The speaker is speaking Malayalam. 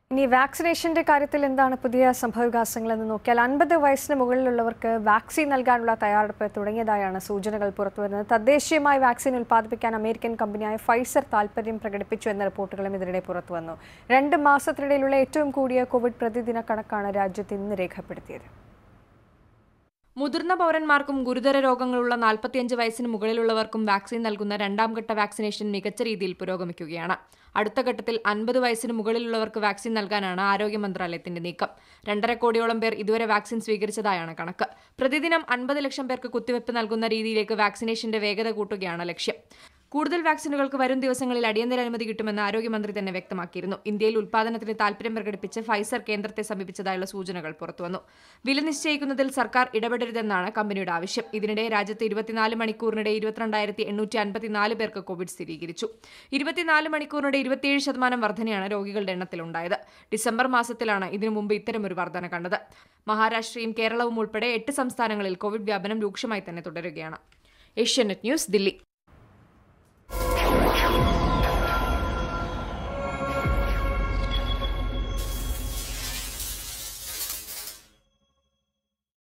ഇനി വാക്സിനേഷന്റെ കാര്യത്തിൽ എന്താണ് പുതിയ സംഭവവികാസങ്ങളെന്ന് നോക്കിയാൽ 50 വയസ്സിന് മുകളിലുള്ളവർക്ക് വാക്സിൻ നൽകാനുള്ള തയ്യാറെടുപ്പ് തുടങ്ങിയതായാണ് സൂചനകൾ പുറത്തുവരുന്നത്. തദ്ദേശീയമായി വാക്സിൻ ഉൽപ്പാദിപ്പിക്കാൻ അമേരിക്കൻ കമ്പനിയായ ഫൈസർ താൽപര്യം പ്രകടിപ്പിച്ചു എന്ന റിപ്പോർട്ടുകളും ഇതിനിടെ പുറത്തുവന്നു. 2 മാസത്തിനിടയിലുള്ള ഏറ്റവും കൂടിയ കോവിഡ് പ്രതിദിന കണക്കാണ് രാജ്യത്ത് ഇന്ന് രേഖപ്പെടുത്തിയത്. മുതിർന്ന പൗരന്മാർക്കും ഗുരുതര രോഗങ്ങളുള്ള 45 വയസ്സിന് മുകളിലുള്ളവർക്കും വാക്സിൻ നൽകുന്ന രണ്ടാം ഘട്ട വാക്സിനേഷൻ മികച്ച രീതിയിൽ പുരോഗമിക്കുകയാണ്. അടുത്ത ഘട്ടത്തിൽ 50 വയസ്സിന് മുകളിലുള്ളവർക്ക് വാക്സിൻ നൽകാനാണ് ആരോഗ്യ മന്ത്രാലയത്തിന്റെ നീക്കം. 2.5 കോടിയോളം പേർ ഇതുവരെ വാക്സിൻ സ്വീകരിച്ചതായാണ് കണക്ക്. പ്രതിദിനം 50 ലക്ഷം പേർക്ക് കുത്തിവയ്പ് നൽകുന്ന രീതിയിലേക്ക് വാക്സിനേഷന്റെ വേഗത കൂട്ടുകയാണ് ലക്ഷ്യം. കൂടുതൽ വാക്സിനുകൾക്ക് വരും ദിവസങ്ങളിൽ അടിയന്തര അനുമതി കിട്ടുമെന്ന് ആരോഗ്യമന്ത്രി തന്നെ വ്യക്തമാക്കിയിരുന്നു. ഇന്ത്യയിൽ ഉൽപ്പാദനത്തിന് താൽപര്യം പ്രകടിപ്പിച്ച് ഫൈസർ കേന്ദ്രത്തെ സമീപിച്ചതായുള്ള സൂചനകൾ പുറത്തുവന്നു. വില നിശ്ചയിക്കുന്നതിൽ സർക്കാർ ഇടപെടരുതെന്നാണ് കമ്പനിയുടെ ആവശ്യം. ഇതിനിടെ രാജ്യത്ത് 24 മണിക്കൂറിനിടെ 22,854 പേർക്ക് കോവിഡ് സ്ഥിരീകരിച്ചു. 24 മണിക്കൂറിനിടെ 27% വർധനയാണ് രോഗികളുടെ എണ്ണത്തിലുണ്ടായത്. ഡിസംബർ മാസത്തിലാണ് ഇതിനു മുമ്പ് ഇത്തരമൊരു വർധന കണ്ടത്. മഹാരാഷ്ട്രയും കേരളവും ഉൾപ്പെടെ 8 സംസ്ഥാനങ്ങളിൽ കോവിഡ് വ്യാപനം രൂക്ഷമായി തന്നെ തുടരുകയാണ്. ഏഷ്യാനെറ്റ് ന്യൂസ്, ദില്ലി.